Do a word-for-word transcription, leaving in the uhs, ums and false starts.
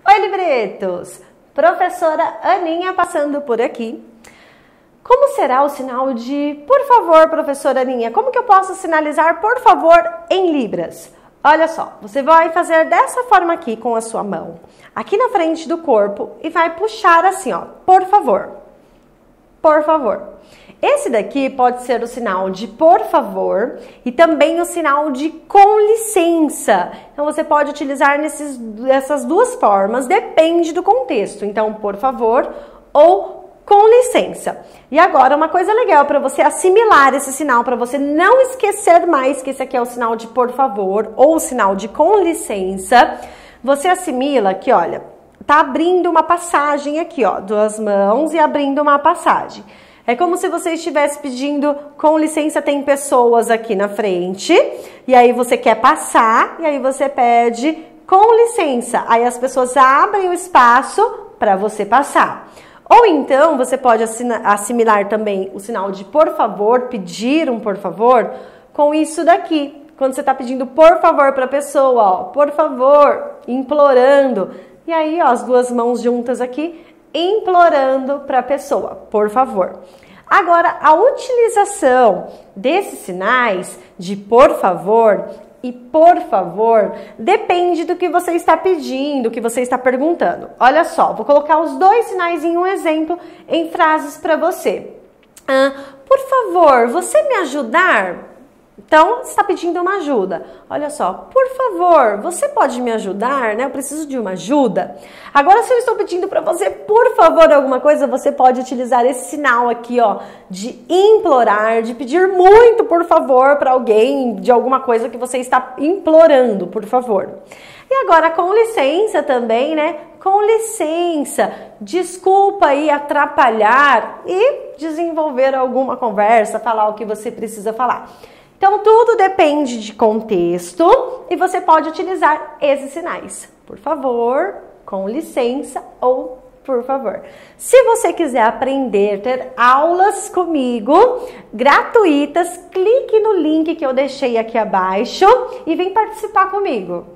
Oi, livretos! Professora Aninha passando por aqui. Como será o sinal de por favor, professora Aninha? Como que eu posso sinalizar por favor em libras? Olha só, você vai fazer dessa forma aqui com a sua mão, aqui na frente do corpo e vai puxar assim, ó, por favor, por favor. Esse daqui pode ser o sinal de por favor e também o sinal de com licença. Então, você pode utilizar nesses, essas duas formas, depende do contexto. Então, por favor ou com licença. E agora, uma coisa legal para você assimilar esse sinal, para você não esquecer mais que esse aqui é o sinal de por favor ou o sinal de com licença, você assimila que, olha, tá abrindo uma passagem aqui, ó, duas mãos e abrindo uma passagem. É como se você estivesse pedindo, com licença, tem pessoas aqui na frente, e aí você quer passar, e aí você pede, com licença. Aí as pessoas abrem o espaço para você passar. Ou então, você pode assimilar também o sinal de por favor, pedir um por favor, com isso daqui. Quando você está pedindo por favor para a pessoa, ó, por favor, implorando. E aí, ó, as duas mãos juntas aqui, implorando para a pessoa, por favor. Agora, a utilização desses sinais de por favor e por favor depende do que você está pedindo, do que você está perguntando. Olha só, vou colocar os dois sinais em um exemplo em frases para você. Ah, por favor, você me ajudar? Então, você está pedindo uma ajuda. Olha só, por favor, você pode me ajudar, né? Eu preciso de uma ajuda. Agora, se eu estou pedindo para você, por favor, alguma coisa, você pode utilizar esse sinal aqui, ó, de implorar, de pedir muito, por favor, para alguém, de alguma coisa que você está implorando, por favor. E agora, com licença também, né? Com licença, desculpa aí atrapalhar e desenvolver alguma conversa, falar o que você precisa falar. Então, tudo depende de contexto e você pode utilizar esses sinais. Por favor, com licença ou por favor. Se você quiser aprender, ter aulas comigo, gratuitas, clique no link que eu deixei aqui abaixo e vem participar comigo.